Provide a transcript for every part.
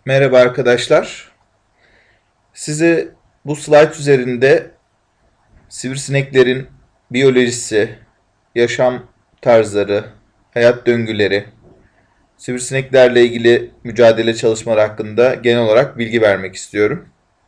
Merhaba arkadaşlar. Size bu slide üzerinde sivrisineklerin biyolojisi, yaşam tarzları, hayat döngüleri, sivrisineklerle ilgili mücadele çalışmaları hakkında genel olarak bilgi vermek istiyorum.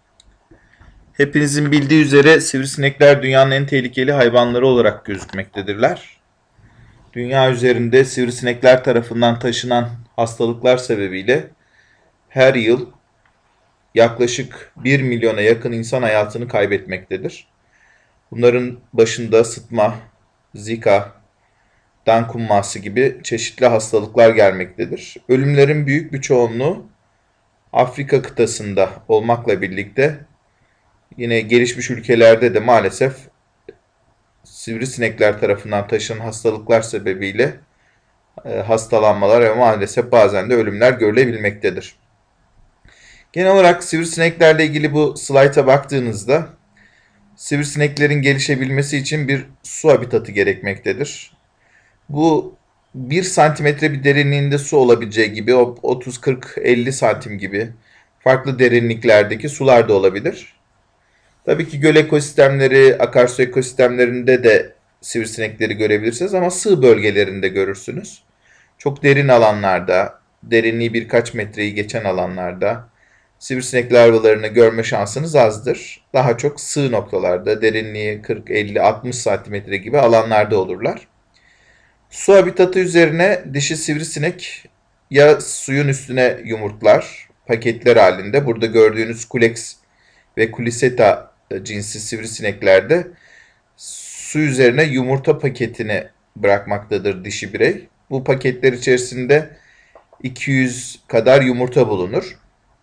Hepinizin bildiği üzere sivrisinekler dünyanın en tehlikeli hayvanları olarak gözükmektedirler. Dünya üzerinde sivrisinekler tarafından taşınan hastalıklar sebebiyle her yıl yaklaşık 1 milyona yakın insan hayatını kaybetmektedir. Bunların başında sıtma, zika, dankunması gibi çeşitli hastalıklar gelmektedir. Ölümlerin büyük bir çoğunluğu Afrika kıtasında olmakla birlikte yine gelişmiş ülkelerde de maalesef sivrisinekler tarafından taşınan hastalıklar sebebiyle hastalanmalar ve maalesef bazen de ölümler görülebilmektedir. Genel olarak sivrisineklerle ilgili bu slayta baktığınızda sivrisineklerin gelişebilmesi için bir su habitatı gerekmektedir. Bu 1 santimetre bir derinliğinde su olabileceği gibi 30, 40, 50 santim gibi farklı derinliklerdeki sular da olabilir. Tabii ki göl ekosistemleri, akarsu ekosistemlerinde de sivrisinekleri görebilirsiniz ama sığ bölgelerinde görürsünüz. Çok derin alanlarda, derinliği birkaç metreyi geçen alanlarda sivrisinek larvalarını görme şansınız azdır. Daha çok sığ noktalarda, derinliği 40, 50, 60 santimetre gibi alanlarda olurlar. Su habitatı üzerine dişi sivrisinek ya suyun üstüne yumurtlar, paketler halinde. Burada gördüğünüz Culex ve Culiceta cinsi sivrisineklerde su üzerine yumurta paketini bırakmaktadır dişi birey. Bu paketler içerisinde 200 kadar yumurta bulunur.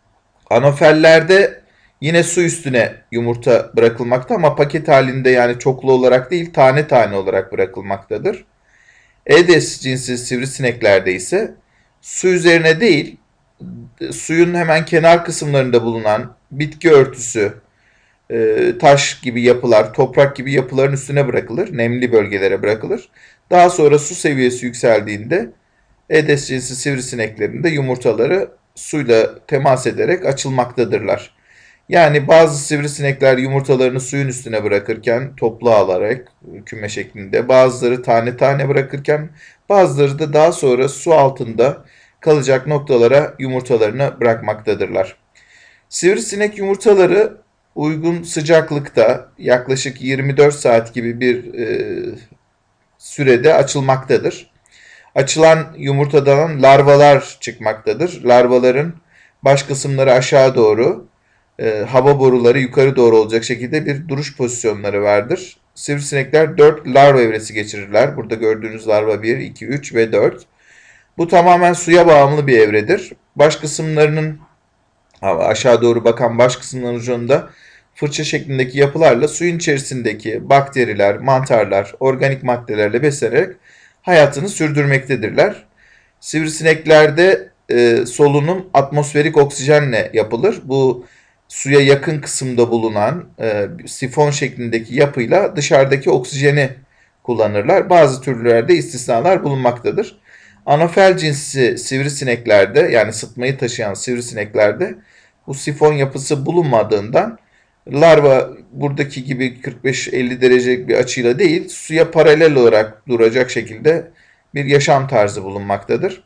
Anofellerde yine su üstüne yumurta bırakılmakta ama paket halinde, yani çoklu olarak değil, tane tane olarak bırakılmaktadır. Aedes cinsi sivrisineklerde ise su üzerine değil, suyun hemen kenar kısımlarında bulunan bitki örtüsü, taş gibi yapılar, toprak gibi yapıların üstüne bırakılır. Nemli bölgelere bırakılır. Daha sonra su seviyesi yükseldiğinde Aedes cinsi sivrisineklerin de yumurtaları suyla temas ederek açılmaktadırlar. Yani bazı sivrisinekler yumurtalarını suyun üstüne bırakırken toplu alarak küme şeklinde, bazıları tane tane bırakırken bazıları da daha sonra su altında kalacak noktalara yumurtalarını bırakmaktadırlar. Sivrisinek yumurtaları uygun sıcaklıkta yaklaşık 24 saat gibi bir sürede açılmaktadır. Açılan yumurtadan larvalar çıkmaktadır. Larvaların baş kısımları aşağı doğru, hava boruları yukarı doğru olacak şekilde bir duruş pozisyonları vardır. Sivrisinekler 4 larva evresi geçirirler. Burada gördüğünüz larva 1, 2, 3 ve 4. Bu tamamen suya bağımlı bir evredir. Baş kısımlarının aşağı doğru bakan baş kısımların ucunda fırça şeklindeki yapılarla suyun içerisindeki bakteriler, mantarlar, organik maddelerle beslenerek hayatını sürdürmektedirler. Sivrisineklerde solunum atmosferik oksijenle yapılır. Bu suya yakın kısımda bulunan sifon şeklindeki yapıyla dışarıdaki oksijeni kullanırlar. Bazı türlerde istisnalar bulunmaktadır. Anofel cinsi sivrisineklerde, yani sıtmayı taşıyan sivrisineklerde bu sifon yapısı bulunmadığından larva buradaki gibi 45-50 derecelik bir açıyla değil, suya paralel olarak duracak şekilde bir yaşam tarzı bulunmaktadır.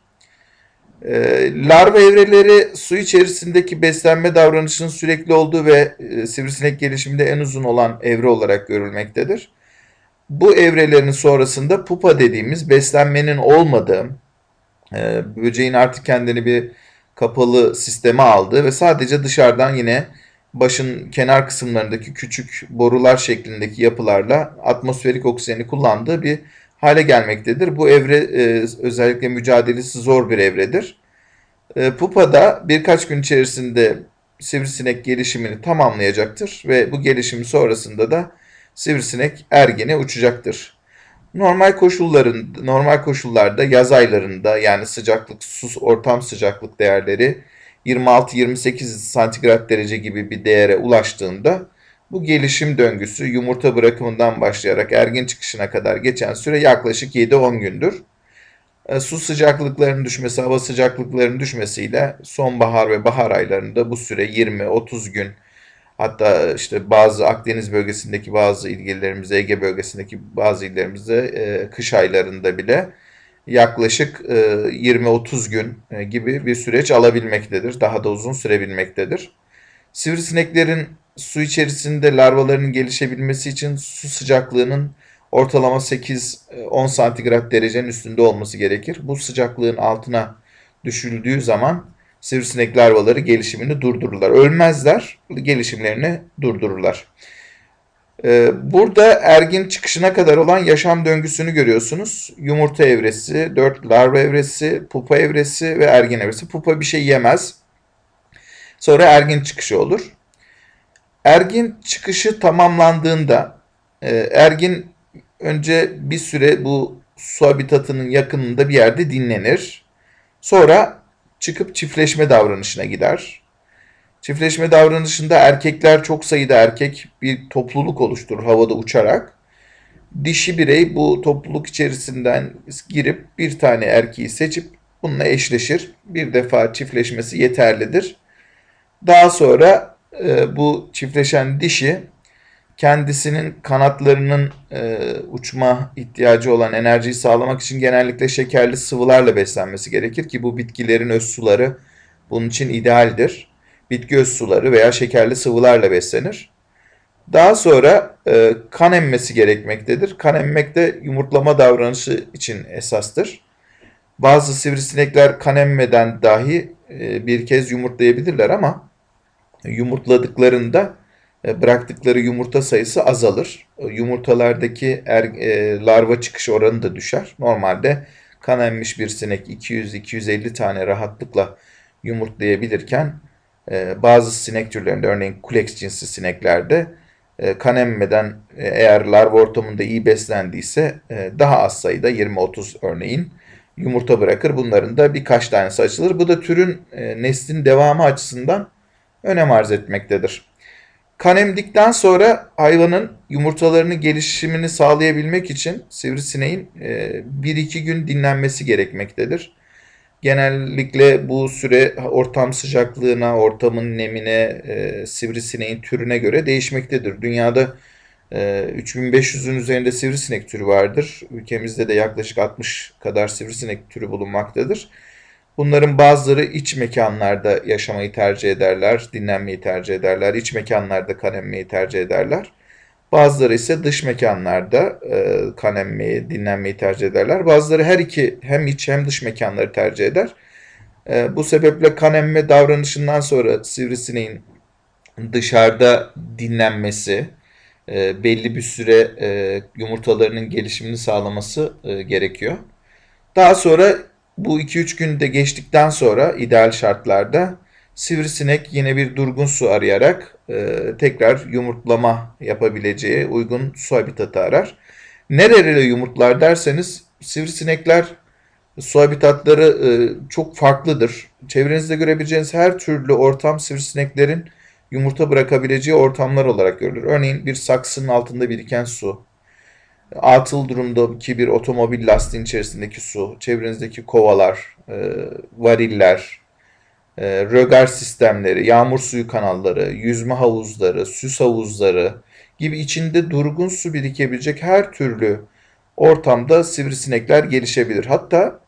Larva evreleri su içerisindeki beslenme davranışının sürekli olduğu ve sivrisinek gelişiminde en uzun olan evre olarak görülmektedir. Bu evrelerin sonrasında pupa dediğimiz beslenmenin olmadığı, böceğin artık kendini bir kapalı sisteme aldığı ve sadece dışarıdan yine başın kenar kısımlarındaki küçük borular şeklindeki yapılarla atmosferik oksijeni kullandığı bir hale gelmektedir. Bu evre özellikle mücadelesi zor bir evredir. Pupada birkaç gün içerisinde sivrisinek gelişimini tamamlayacaktır ve bu gelişim sonrasında da sivrisinek ergene uçacaktır. Normal koşullarda yaz aylarında, yani sıcaklık, ortam sıcaklık değerleri 26-28 santigrat derece gibi bir değere ulaştığında bu gelişim döngüsü yumurta bırakımından başlayarak ergen çıkışına kadar geçen süre yaklaşık 7-10 gündür. Su sıcaklıklarının düşmesi, hava sıcaklıklarının düşmesiyle sonbahar ve bahar aylarında bu süre 20-30 gün, hatta işte bazı Akdeniz bölgesindeki bazı ilgililerimizde, Ege bölgesindeki bazı illerimizde kış aylarında bile yaklaşık 20-30 gün gibi bir süreç alabilmektedir. Daha da uzun sürebilmektedir. Sivrisineklerin su içerisinde larvalarının gelişebilmesi için su sıcaklığının ortalama 8-10 santigrat derecenin üstünde olması gerekir. Bu sıcaklığın altına düşüldüğü zaman sivrisinek larvaları gelişimini durdururlar. Ölmezler, gelişimlerini durdururlar. Burada ergin çıkışına kadar olan yaşam döngüsünü görüyorsunuz. Yumurta evresi, 4 larva evresi, pupa evresi ve ergin evresi. Pupa bir şey yemez. Sonra ergin çıkışı olur. Ergin çıkışı tamamlandığında ergin önce bir süre bu su habitatının yakınında bir yerde dinlenir. Sonra çıkıp çiftleşme davranışına gider. Çiftleşme davranışında erkekler, çok sayıda erkek bir topluluk oluşturur havada uçarak. Dişi birey bu topluluk içerisinden girip bir tane erkeği seçip bununla eşleşir. Bir defa çiftleşmesi yeterlidir. Daha sonra bu çiftleşen dişi kendisinin kanatlarının uçma ihtiyacı olan enerjiyi sağlamak için genellikle şekerli sıvılarla beslenmesi gerekir ki bu bitkilerin öz suları bunun için idealdir. Bitki öz suları veya şekerli sıvılarla beslenir. Daha sonra kan emmesi gerekmektedir. Kan emmek de yumurtlama davranışı için esastır. Bazı sivrisinekler kan emmeden dahi bir kez yumurtlayabilirler ama yumurtladıklarında bıraktıkları yumurta sayısı azalır. Yumurtalardaki larva çıkış oranı da düşer. Normalde kan emmiş bir sinek 200-250 tane rahatlıkla yumurtlayabilirken bazı sinek türlerinde, örneğin Culex cinsi sineklerde kan emmeden eğer larva ortamında iyi beslendiyse daha az sayıda 20-30 örneğin yumurta bırakır. Bunların da birkaç tanesi açılır. Bu da türün neslin devamı açısından önem arz etmektedir. Kan emdikten sonra hayvanın yumurtalarının gelişimini sağlayabilmek için sivrisineğin 1-2 gün dinlenmesi gerekmektedir. Genellikle bu süre ortam sıcaklığına, ortamın nemine, sivrisineğin türüne göre değişmektedir. Dünyada 3500'ün üzerinde sivrisinek türü vardır. Ülkemizde de yaklaşık 60 kadar sivrisinek türü bulunmaktadır. Bunların bazıları iç mekanlarda yaşamayı tercih ederler, dinlenmeyi tercih ederler. İç mekanlarda kan emmeyi tercih ederler. Bazıları ise dış mekanlarda kan emmeyi, dinlenmeyi tercih ederler. Bazıları her iki, hem iç hem dış mekanları tercih eder. Bu sebeple kan emme davranışından sonra sivrisineğin dışarıda dinlenmesi, belli bir süre yumurtalarının gelişimini sağlaması gerekiyor. Daha sonra bu 2-3 günde geçtikten sonra ideal şartlarda sivrisinek yine bir durgun su arayarak tekrar yumurtlama yapabileceği uygun su habitatı arar. Nerelere yumurtlar derseniz sivrisinekler su habitatları çok farklıdır. Çevrenizde görebileceğiniz her türlü ortam sivrisineklerin yumurta bırakabileceği ortamlar olarak görülür. Örneğin bir saksının altında biriken su, atıl durumdaki bir otomobil lastiğin içerisindeki su, çevrenizdeki kovalar, variller, rögar sistemleri, yağmur suyu kanalları, yüzme havuzları, süs havuzları gibi içinde durgun su birikebilecek her türlü ortamda sivrisinekler gelişebilir. Hatta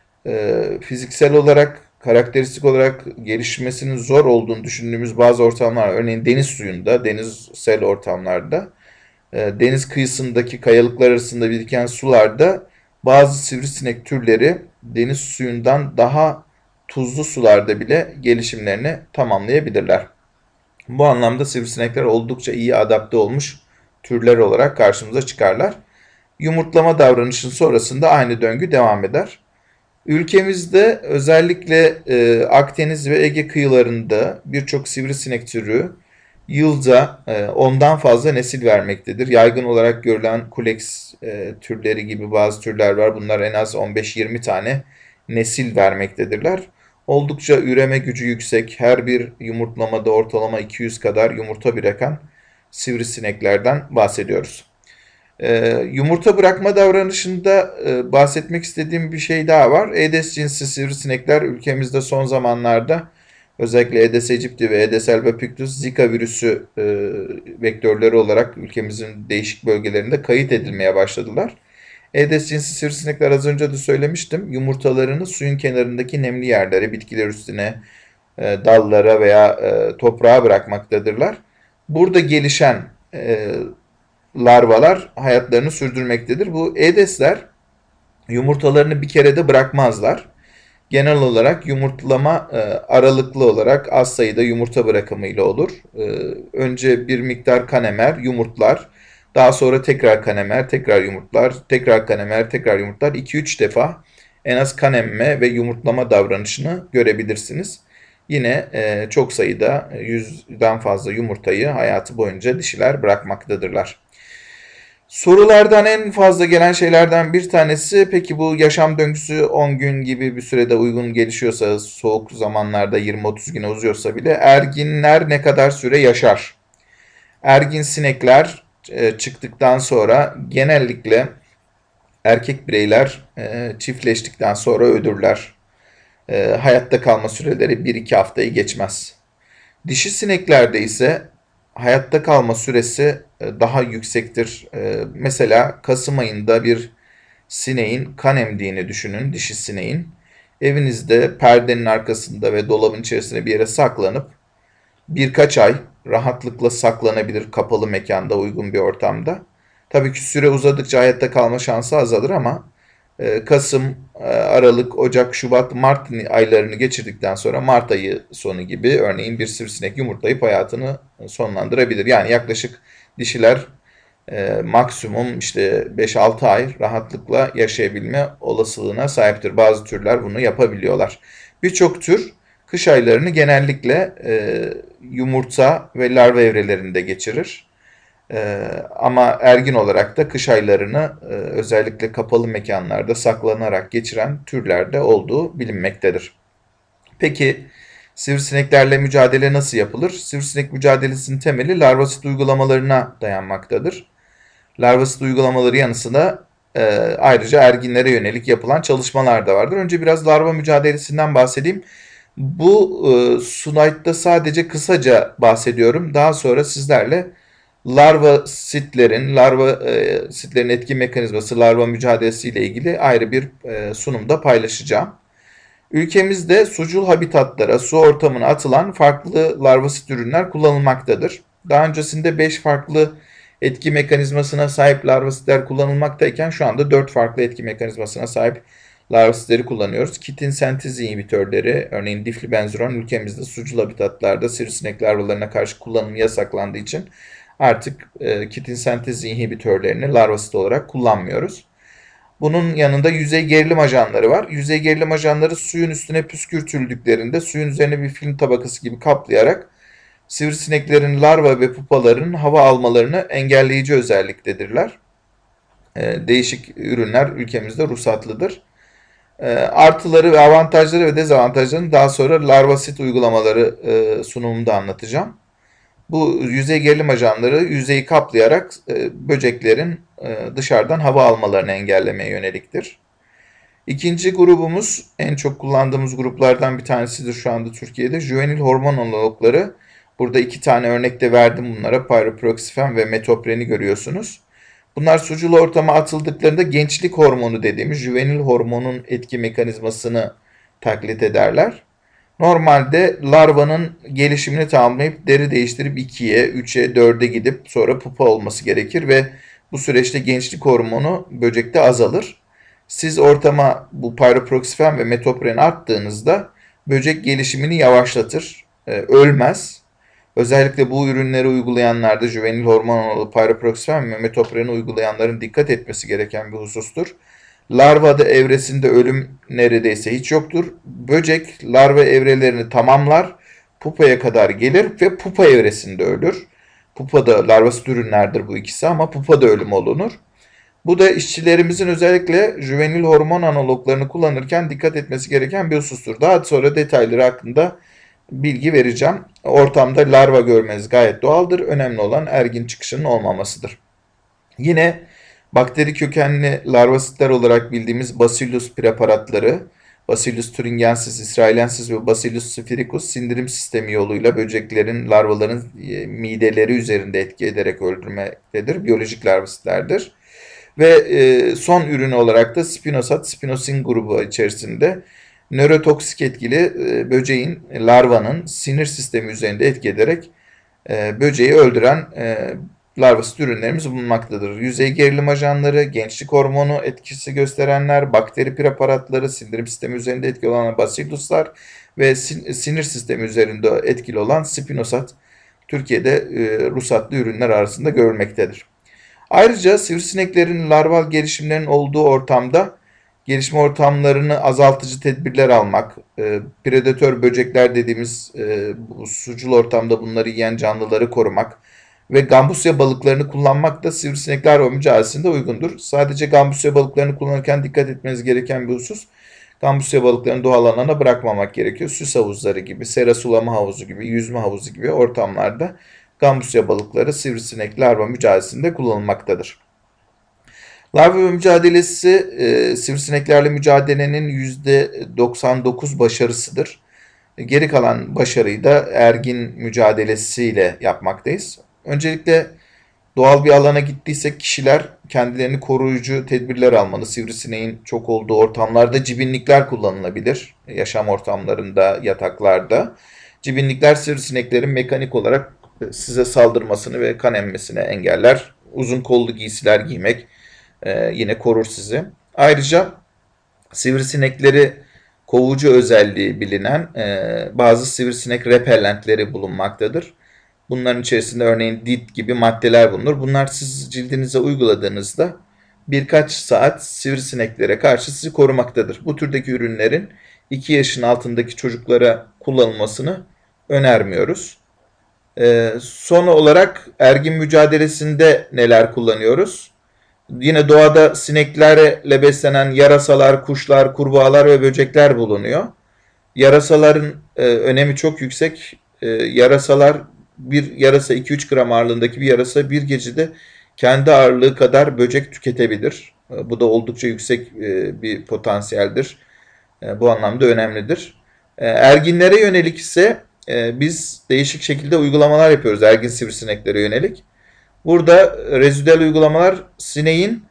fiziksel olarak, karakteristik olarak gelişmesinin zor olduğunu düşündüğümüz bazı ortamlar, örneğin deniz suyunda, denizsel ortamlarda, deniz kıyısındaki kayalıklar arasında biriken sularda bazı sivrisinek türleri deniz suyundan daha tuzlu sularda bile gelişimlerini tamamlayabilirler. Bu anlamda sivrisinekler oldukça iyi adapte olmuş türler olarak karşımıza çıkarlar. Yumurtlama davranışının sonrasında aynı döngü devam eder. Ülkemizde özellikle Akdeniz ve Ege kıyılarında birçok sivrisinek türü yılda ondan fazla nesil vermektedir. Yaygın olarak görülen Culex türleri gibi bazı türler var. Bunlar en az 15-20 tane nesil vermektedirler. Oldukça üreme gücü yüksek, her bir yumurtlamada ortalama 200 kadar yumurta bırakan sivrisineklerden bahsediyoruz. Yumurta bırakma davranışında bahsetmek istediğim bir şey daha var. Aedes cinsi sivrisinekler ülkemizde son zamanlarda özellikle Aedes aegypti ve Aedes albopictus Zika virüsü vektörleri olarak ülkemizin değişik bölgelerinde kayıt edilmeye başladılar. Aedes cinsi sivrisinekler az önce de söylemiştim. Yumurtalarını suyun kenarındaki nemli yerlere, bitkiler üstüne, dallara veya toprağa bırakmaktadırlar. Burada gelişen larvalar hayatlarını sürdürmektedir. Bu Aedesler yumurtalarını bir kerede bırakmazlar. Genel olarak yumurtlama aralıklı olarak az sayıda yumurta bırakımıyla olur. Önce bir miktar kan emer, yumurtlar. Daha sonra tekrar kan emer, tekrar yumurtlar, tekrar kan emer, tekrar yumurtlar. 2-3 defa en az kan emme ve yumurtlama davranışını görebilirsiniz. Yine çok sayıda 100'den fazla yumurtayı hayatı boyunca dişiler bırakmaktadırlar. Sorulardan en fazla gelen şeylerden bir tanesi, peki bu yaşam döngüsü 10 gün gibi bir sürede uygun gelişiyorsa, soğuk zamanlarda 20-30 güne uzuyorsa bile erginler ne kadar süre yaşar? Ergin sinekler çıktıktan sonra genellikle erkek bireyler çiftleştikten sonra ölürler. Hayatta kalma süreleri 1-2 haftayı geçmez. Dişi sineklerde ise hayatta kalma süresi daha yüksektir. Mesela Kasım ayında bir sineğin kan emdiğini düşünün, dişi sineğin. Evinizde perdenin arkasında ve dolabın içerisine bir yere saklanıp birkaç ay rahatlıkla saklanabilir kapalı mekanda, uygun bir ortamda. Tabii ki süre uzadıkça hayatta kalma şansı azalır ama Kasım, Aralık, Ocak, Şubat, Mart aylarını geçirdikten sonra Mart ayı sonu gibi örneğin bir sivrisinek yumurtlayıp hayatını sonlandırabilir. Yani yaklaşık dişiler maksimum işte 5-6 ay rahatlıkla yaşayabilme olasılığına sahiptir. Bazı türler bunu yapabiliyorlar. Birçok tür kış aylarını genellikle yumurta ve larva evrelerinde geçirir. Ama ergin olarak da kış aylarını özellikle kapalı mekanlarda saklanarak geçiren türlerde olduğu bilinmektedir. Peki sivrisineklerle mücadele nasıl yapılır? Sivrisinek mücadelesinin temeli larvasit uygulamalarına dayanmaktadır. Larvasit uygulamaları yanı sıra ayrıca erginlere yönelik yapılan çalışmalar da vardır. Önce biraz larva mücadelesinden bahsedeyim. Bu slaytta sadece kısaca bahsediyorum. Daha sonra sizlerle larva sitlerin etki mekanizması, larva mücadelesi ile ilgili ayrı bir sunumda paylaşacağım. Ülkemizde sucul habitatlara, su ortamına atılan farklı larvasit ürünler kullanılmaktadır. Daha öncesinde 5 farklı etki mekanizmasına sahip larvasitler kullanılmaktayken şu anda 4 farklı etki mekanizmasına sahip larvasitleri kullanıyoruz. Kitin sentez inhibitörleri, örneğin diflibenzuron ülkemizde sucul habitatlarda sivrisinek larvalarına karşı kullanımı yasaklandığı için artık kitin sentez inhibitörlerini larvasit olarak kullanmıyoruz. Bunun yanında yüzey gerilim ajanları var. Yüzey gerilim ajanları suyun üstüne püskürtüldüklerinde suyun üzerine bir film tabakası gibi kaplayarak sivrisineklerin larva ve pupalarının hava almalarını engelleyici özelliktedirler. Değişik ürünler ülkemizde ruhsatlıdır. Artıları ve avantajları ve dezavantajlarını daha sonra larvasit uygulamaları sunumunda anlatacağım. Bu yüzey gerilim ajanları yüzeyi kaplayarak böceklerin dışarıdan hava almalarını engellemeye yöneliktir. İkinci grubumuz en çok kullandığımız gruplardan bir tanesidir şu anda Türkiye'de. Juvenil hormon analogları. Burada 2 tane örnekte verdim bunlara. Pyriproxyfen ve metopren'i görüyorsunuz. Bunlar sucul ortama atıldıklarında gençlik hormonu dediğimiz juvenil hormonun etki mekanizmasını taklit ederler. Normalde larvanın gelişimini tamamlayıp deri değiştirip 2'ye, 3'e, 4'e gidip sonra pupa olması gerekir ve bu süreçte gençlik hormonu böcekte azalır. Siz ortama bu pyriproxyfen ve metopren attığınızda böcek gelişimini yavaşlatır, ölmez. Özellikle bu ürünleri uygulayanlarda juvenil hormon pyriproxyfen ve metopreni uygulayanların dikkat etmesi gereken bir husustur. Larva evresinde ölüm neredeyse hiç yoktur. Böcek larva evrelerini tamamlar, pupaya kadar gelir ve pupa evresinde ölür. Pupada larvasit ürünlerdir bu ikisi ama pupada ölüm olunur. Bu da işçilerimizin özellikle juvenil hormon analoglarını kullanırken dikkat etmesi gereken bir husustur. Daha sonra detayları hakkında bilgi vereceğim. Ortamda larva görmeniz gayet doğaldır. Önemli olan ergin çıkışının olmamasıdır. Yine Bakteri kökenli larvasitler olarak bildiğimiz Bacillus preparatları, Bacillus thuringiensis, israelensis ve Bacillus sphaericus sindirim sistemi yoluyla böceklerin, larvaların mideleri üzerinde etki ederek öldürmektedir. Biyolojik larvasitlerdir. Ve son ürün olarak da Spinosad, Spinosin grubu içerisinde nörotoksik etkili böceğin, larvanın sinir sistemi üzerinde etki ederek böceği öldüren larvasit ürünlerimiz bulunmaktadır. Yüzey gerilim ajanları, gençlik hormonu etkisi gösterenler, bakteri preparatları, sindirim sistemi üzerinde etkili olan Bacilluslar ve sinir sistemi üzerinde etkili olan Spinosad Türkiye'de ruhsatlı ürünler arasında görülmektedir. Ayrıca sivrisineklerin larval gelişimlerinin olduğu ortamda gelişme ortamlarını azaltıcı tedbirler almak, predatör böcekler dediğimiz sucul ortamda bunları yiyen canlıları korumak ve gambusya balıklarını kullanmak da sivrisinekler ve mücadelesinde uygundur. Sadece gambusya balıklarını kullanırken dikkat etmeniz gereken bir husus, gambusya balıklarını doğal alana bırakmamak gerekiyor. Süs havuzları gibi, sera sulama havuzu gibi, yüzme havuzu gibi ortamlarda gambusya balıkları sivrisinek larva mücadelesinde kullanılmaktadır. Larva mücadelesi sivrisineklerle mücadelenin %99 başarısıdır. Geri kalan başarıyı da ergin mücadelesiyle yapmaktayız. Öncelikle doğal bir alana gittiysek kişiler kendilerini koruyucu tedbirler almalı. Sivrisineğin çok olduğu ortamlarda cibinlikler kullanılabilir. Yaşam ortamlarında, yataklarda. Cibinlikler sivrisineklerin mekanik olarak size saldırmasını ve kan emmesini engeller. Uzun kollu giysiler giymek yine korur sizi. Ayrıca sivrisinekleri kovucu özelliği bilinen bazı sivrisinek repellentleri bulunmaktadır. Bunların içerisinde örneğin DIT gibi maddeler bulunur. Bunlar siz cildinize uyguladığınızda birkaç saat sivrisineklere karşı sizi korumaktadır. Bu türdeki ürünlerin 2 yaşın altındaki çocuklara kullanılmasını önermiyoruz. Son olarak ergin mücadelesinde neler kullanıyoruz? Yine doğada sineklerle beslenen yarasalar, kuşlar, kurbağalar ve böcekler bulunuyor. Yarasaların önemi çok yüksek. Yarasalar, bir yarasa 2-3 gram ağırlığındaki bir yarasa bir gecede kendi ağırlığı kadar böcek tüketebilir. Bu da oldukça yüksek bir potansiyeldir. Bu anlamda önemlidir. Erginlere yönelik ise biz değişik şekilde uygulamalar yapıyoruz ergin sivrisineklere yönelik. Burada rezidüel uygulamalar sineğin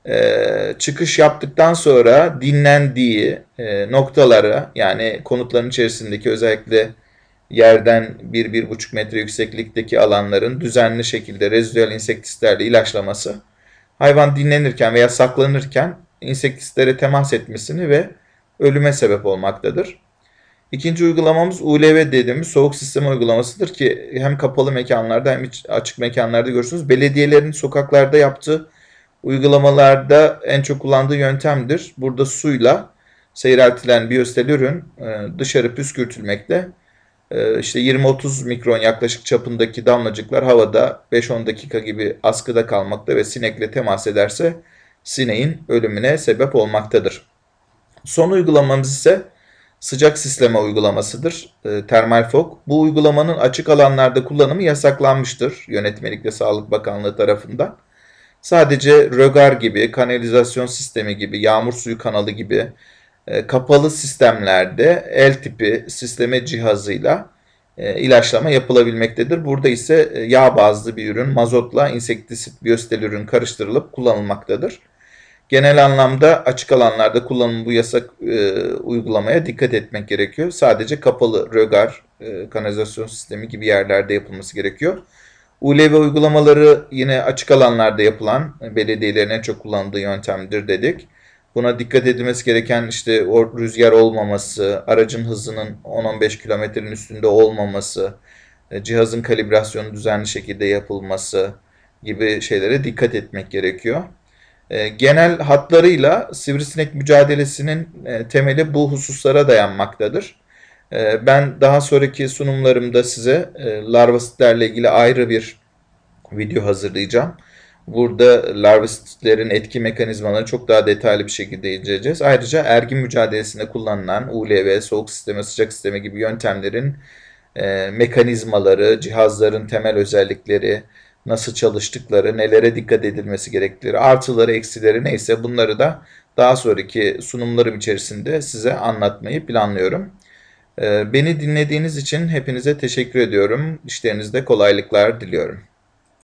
çıkış yaptıktan sonra dinlendiği noktalara, yani konutların içerisindeki özellikle yerden 1-1,5 metre yükseklikteki alanların düzenli şekilde rezidüel insektislerle ilaçlaması, hayvan dinlenirken veya saklanırken insektislere temas etmesini ve ölüme sebep olmaktadır. İkinci uygulamamız ULV dediğimiz soğuk sistem uygulamasıdır ki hem kapalı mekanlarda hem açık mekanlarda görürsünüz. Belediyelerin sokaklarda yaptığı uygulamalarda en çok kullandığı yöntemdir. Burada suyla seyreltilen biyostel ürün dışarı püskürtülmekte. İşte 20-30 mikron yaklaşık çapındaki damlacıklar havada 5-10 dakika gibi askıda kalmakta ve sinekle temas ederse sineğin ölümüne sebep olmaktadır. Son uygulamamız ise sıcak sisleme uygulamasıdır. Termal fog. Bu uygulamanın açık alanlarda kullanımı yasaklanmıştır Yönetmelik ve Sağlık Bakanlığı tarafından. Sadece rögar gibi, kanalizasyon sistemi gibi, yağmur suyu kanalı gibi kapalı sistemlerde el tipi sisleme cihazıyla ilaçlama yapılabilmektedir. Burada ise yağ bazlı bir ürün mazotla insektisit biyostel ürün karıştırılıp kullanılmaktadır. Genel anlamda açık alanlarda kullanılan bu yasak uygulamaya dikkat etmek gerekiyor. Sadece kapalı rögar, kanalizasyon sistemi gibi yerlerde yapılması gerekiyor. ULV uygulamaları yine açık alanlarda yapılan belediyelerin en çok kullandığı yöntemdir dedik. Buna dikkat edilmesi gereken işte o rüzgar olmaması, aracın hızının 10-15 kilometrenin üstünde olmaması, cihazın kalibrasyonu düzenli şekilde yapılması gibi şeylere dikkat etmek gerekiyor. Genel hatlarıyla sivrisinek mücadelesinin temeli bu hususlara dayanmaktadır. Ben daha sonraki sunumlarımda size larvasitlerle ilgili ayrı bir video hazırlayacağım. Burada larvasitlerin etki mekanizmalarını çok daha detaylı bir şekilde inceleyeceğiz. Ayrıca ergin mücadelesinde kullanılan ULV, soğuk sisteme, sıcak sisteme gibi yöntemlerin mekanizmaları, cihazların temel özellikleri, nasıl çalıştıkları, nelere dikkat edilmesi gerektiği, artıları, eksileri neyse bunları da daha sonraki sunumlarım içerisinde size anlatmayı planlıyorum. Beni dinlediğiniz için hepinize teşekkür ediyorum. İşlerinizde kolaylıklar diliyorum.